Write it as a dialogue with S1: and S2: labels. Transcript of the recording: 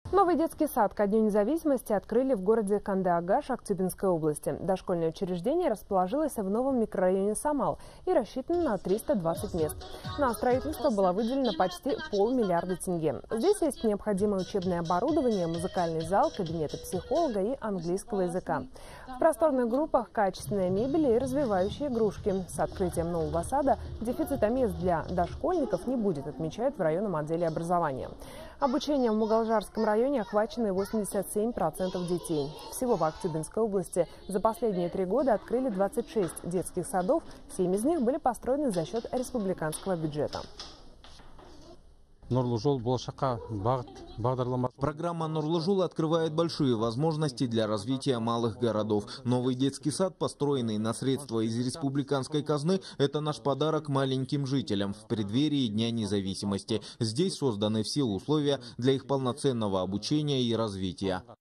S1: Новый детский сад ко Дню независимости открыли в городе Канды-Агаш Актюбинской области. Дошкольное учреждение расположилось в новом микрорайоне Самал и рассчитано на 320 мест. На строительство было выделено почти 500 миллиона тенге. Здесь есть необходимое учебное оборудование, музыкальный зал, кабинеты психолога и английского языка. В просторных группах качественная мебель и развивающие игрушки. С открытием нового сада дефицита мест для дошкольников не будет, отмечают в районном отделе образования. Обучением в Мугалжарском районе охвачены 87% детей. Всего в Актюбинской области за последние 3 года открыли 26 детских садов. 7 из них были построены за счет республиканского бюджета.
S2: Программа «Нурлы жол» открывает большие возможности для развития малых городов. Новый детский сад, построенный на средства из республиканской казны, это наш подарок маленьким жителям в преддверии Дня независимости. Здесь созданы все условия для их полноценного обучения и развития.